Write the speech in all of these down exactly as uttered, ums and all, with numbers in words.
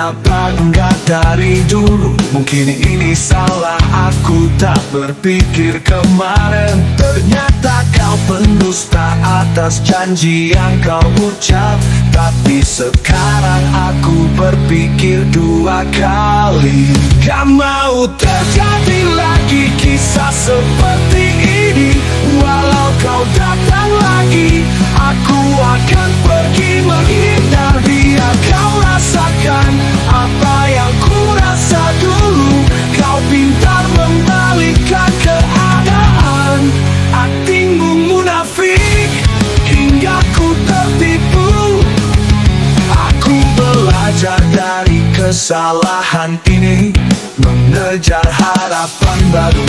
kenapa enggak dari dulu? Mungkin ini salah aku, tak berpikir kemarin. Ternyata kau pendusta atas janji yang kau ucap. Tapi sekarang aku berpikir dua kali. Gak mau terjadi lagi kisah seperti ini. Walau kau datang lagi, aku akan pergi menghindar. Biar kau rasakan apa yang ku rasa dulu. Kau pintar membalikkan keadaan. Aktingmu munafik hingga ku tertipu. Aku belajar dari kesalahan ini, mengejar harapan baru.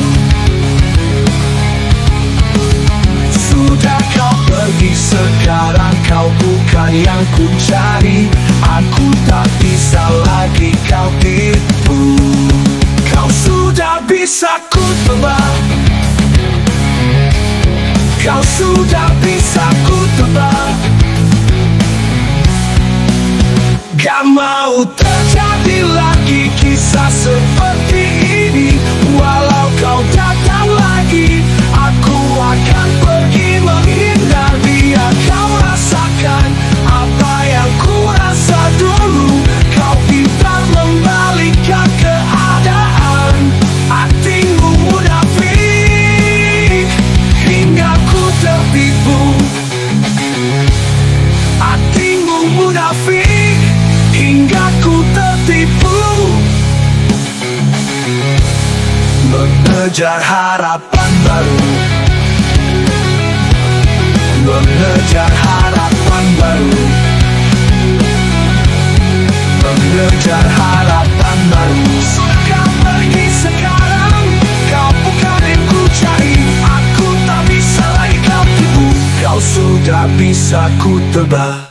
Sudah kau pergi, sekarang kau bukan yang ku cari. Aku tak bisa lagi kau tipu. Kau sudah bisa ku tebak. Kau sudah bisa ku tebak. Gak mau terjadi lagi kisah seperti ini. Walau kau datang lagi, aku akan pergi menghindar. Biar kau rasakan apa yang ku rasa dulu. Kau pintar membalikkan keadaan. Aktingmu munafik hingga ku tertipu. Aktingmu munafik hingga ku tertipu. Mengejar harapan baru. Mengejar harapan baru. Mengejar harapan baru. Sudah kau pergi sekarang, kau bukan yang ku cari. Aku tak bisa lagi kau tipu. Kau sudah bisa ku tebak.